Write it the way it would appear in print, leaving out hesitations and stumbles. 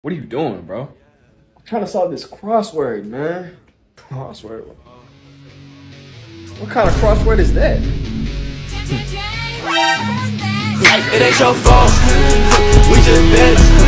What are you doing, bro? I'm trying to solve this crossword, man. Crossword? What kind of crossword is that? It ain't your fault. We just bitch.